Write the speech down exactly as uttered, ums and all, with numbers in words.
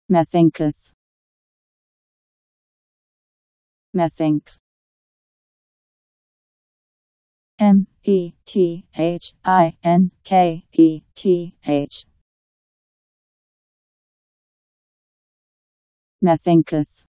Methinketh. Methinks. M E T H I N K E T H. Methinketh.